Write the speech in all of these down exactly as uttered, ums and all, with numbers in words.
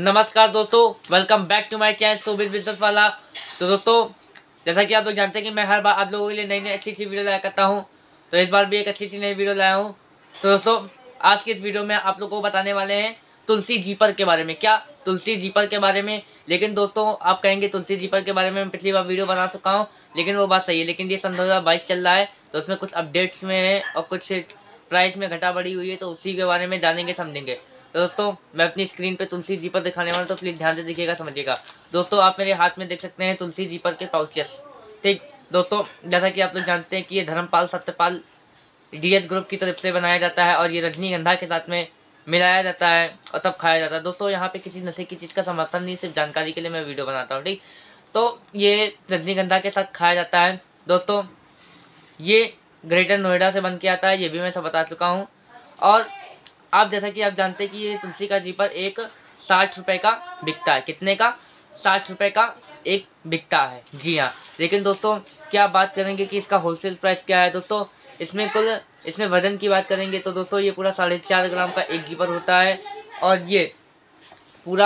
नमस्कार दोस्तों, welcome back to my channel showbiz business वाला। तो दोस्तों, जैसा कि आप लोग जानते हैं कि मैं हर बार आप लोगों के लिए नई नई अच्छी अच्छी वीडियो लाया करता हूं, तो इस बार भी एक अच्छी सी नई वीडियो लाया हूं। तो दोस्तों, आज की इस वीडियो में आप लोगों को बताने वाले हैं तुलसी जीपर के बारे में। क्या तुलसी जीपर के बारे में? लेकिन दोस्तों, आप कहेंगे तुलसी जीपर के बारे में मैं पिछली बार वीडियो बना चुका हूँ, लेकिन वो बात सही है। लेकिन ये सन दो हज़ार बाईस चल रहा है, तो उसमें कुछ अपडेट्स में है और कुछ प्राइस में घटा बढ़ी हुई है, तो उसी के बारे में जानेंगे समझेंगे। तो दोस्तों, मैं अपनी स्क्रीन पे तुलसी जीपर दिखाने वाला हूं, तो प्लीज़ ध्यान से देखिएगा, समझिएगा। दोस्तों, आप मेरे हाथ में देख सकते हैं तुलसी जीपर के पाउचेस। ठीक दोस्तों, जैसा कि आप लोग जानते हैं कि ये धर्मपाल सत्यपाल डीएस ग्रुप की तरफ से बनाया जाता है और ये रजनीगंधा के साथ में मिलाया जाता है और तब खाया जाता है। दोस्तों, यहाँ पे किसी नशे की चीज़ का समर्थन नहीं, सिर्फ जानकारी के लिए मैं वीडियो बनाता हूँ। ठीक, तो ये रजनीगंधा के साथ खाया जाता है। दोस्तों, ये ग्रेटर नोएडा से बन के आता है, ये भी मैं सब बता चुका हूँ। और आप जैसा कि आप जानते हैं कि ये तुलसी का जीपर एक साठ रुपये का बिकता है। कितने का? साठ रुपये का एक बिकता है, जी हाँ। लेकिन दोस्तों, क्या बात करेंगे कि इसका होलसेल प्राइस क्या है? दोस्तों, इसमें कुल इसमें वज़न की बात करेंगे तो दोस्तों, ये पूरा साढ़े चार ग्राम का एक जीपर होता है और ये पूरा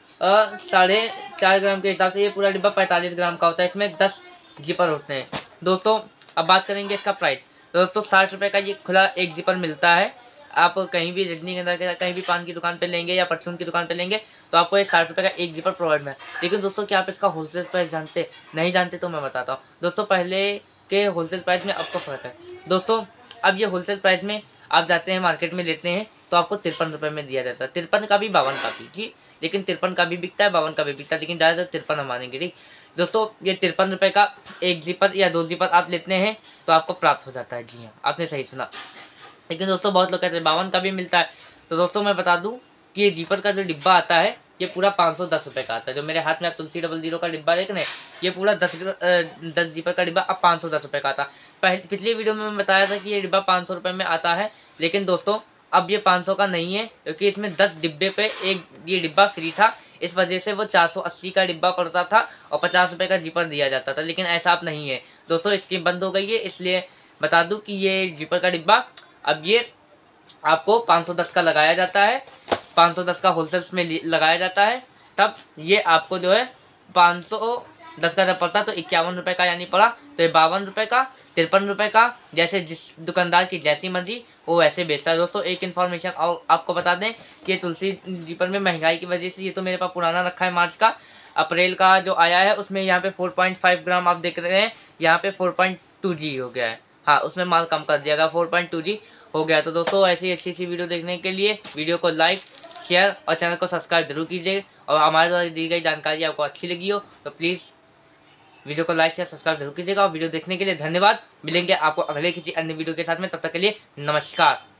साढ़े चार ग्राम के हिसाब से ये पूरा डिब्बा पैंतालीस ग्राम का होता है। इसमें दस जीपर होते हैं। दोस्तों, अब बात करेंगे इसका प्राइस। दोस्तों, साठ रुपये का ये खुला एक जीपर मिलता है। आप कहीं भी रजनीगंधा के कहीं भी पान की दुकान पे लेंगे या परचून की दुकान पे लेंगे तो आपको ये साठ रुपये का एक जीपर प्रोवाइड में। लेकिन दोस्तों, क्या आप इसका होलसेल प्राइस जानते? नहीं जानते तो मैं बताता हूँ। दोस्तों, पहले के होलसेल प्राइस में आपको फ़र्क है। दोस्तों, अब ये होलसेल प्राइस में आप जाते हैं मार्केट में लेते हैं तो आपको तिरपन रुपये में दिया जाता है। तिरपन का भी, बावन का भी, जी। लेकिन तिरपन का भी बिकता है, बावन का भी बिकता है, लेकिन ज़्यादातर तिरपन हम मानेंगे। ठीक दोस्तों, ये तिरपन रुपये का एक जीपर या दो जीपर आप लेते हैं तो आपको प्राप्त हो जाता है। जी हाँ, आपने सही सुना। लेकिन दोस्तों, बहुत लोग कहते हैं बावन का भी मिलता है। तो दोस्तों, मैं बता दूं कि ये जीपर का जो डिब्बा आता है ये पूरा पाँच सौ दस रुपये का आता है। जो मेरे हाथ में आप तुलसी डबल जीरो का डिब्बा देख रहे हैं, ये पूरा दस दस जीपर का डिब्बा अब पाँच सौ दस रुपये का आता है। पहले पिछली वीडियो में मैं बताया था कि ये डिब्बा पाँच सौ रुपये में आता है, लेकिन दोस्तों अब ये पाँच सौ का नहीं है, क्योंकि इसमें दस डिब्बे पे एक ये डिब्बा फ्री था। इस वजह से वो चार सौ अस्सी का डिब्बा पड़ता था और पचास रुपये का जीपर दिया जाता था। लेकिन ऐसा अब नहीं है दोस्तों, स्कीम बंद हो गई है। इसलिए बता दूँ कि ये जीपर का डिब्बा अब ये आपको पाँच सौ दस का लगाया जाता है, पाँच सौ दस का होलसेल्स में लगाया जाता है। तब ये आपको जो है पाँच सौ दस का जब पड़ता है तो इक्यावन रुपये का यानी पड़ा, तो ये बावन रुपये का, तिरपन रुपये का, जैसे जिस दुकानदार की जैसी मर्जी वो वैसे बेचता है। दोस्तों, एक इन्फॉर्मेशन और आपको बता दें कि तुलसी जीपर में महंगाई की वजह से, ये तो मेरे पास पुराना रखा है मार्च का, अप्रैल का जो आया है उसमें यहाँ पे फोर पॉइंट फाइव ग्राम आप देख रहे हैं, यहाँ पे फोर पॉइंट टू जी हो गया है। हाँ, उसमें माल कम कर दिया गया, फोर पॉइंट टू जी हो गया। तो दोस्तों, ऐसी अच्छी अच्छी वीडियो देखने के लिए वीडियो को लाइक, शेयर और चैनल को सब्सक्राइब जरूर कीजिए। और हमारे द्वारा दी गई जानकारी आपको अच्छी लगी हो तो प्लीज़ वीडियो को लाइक शेयर सब्सक्राइब जरूर कीजिएगा। और वीडियो देखने के लिए धन्यवाद। मिलेंगे आपको अगले किसी अन्य वीडियो के साथ में, तब तक के लिए नमस्कार।